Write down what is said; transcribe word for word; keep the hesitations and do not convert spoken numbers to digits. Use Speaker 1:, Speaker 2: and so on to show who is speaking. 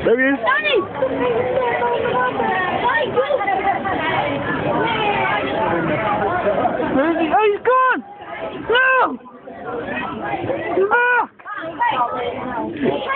Speaker 1: There he is.
Speaker 2: Danny!
Speaker 1: Where is he? Oh, he's gone!